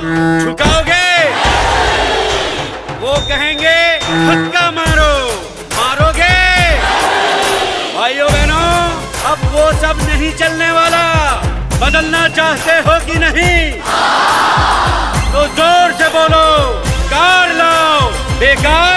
झुकाओगे? वो कहेंगे धक्का मारो, मारोगे? भाइयों बहनों, अब वो सब नहीं चलने वाला। बदलना चाहते हो कि नहीं? तो जोर से बोलो, कार लाओ। बेकार